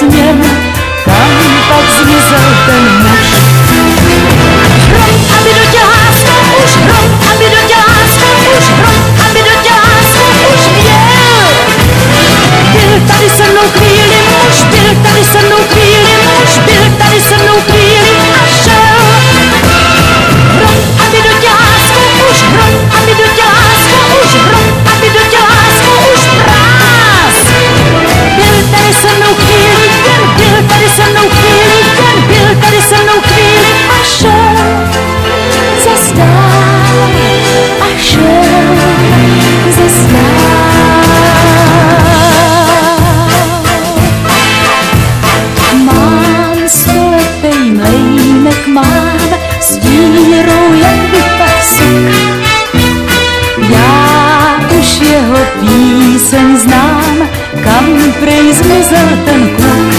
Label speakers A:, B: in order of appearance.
A: směr, kam pak zmizel ten muž. Hrom, aby do láska, už hrom, aby do láska, už hrom, aby do láska, už měl. Byl tady se mnou chvíli muž, byl tady se mnou chvíli muž, byl tady se mnou chvíli a šel. Hrom, aby do láska, už hrom, aby do láska, už hrom, aby do láska, už prás. Byl tady se mnou chvíli, ten byl tady se mnou chvíli, ten byl tady se mnou chvíli a šel. Zas dál a šel zas dál. Mám stolepej mlejnek, mám s dírou jak vypad sok. Já už jeho píseň znám, kam prej zmizel ten kluk.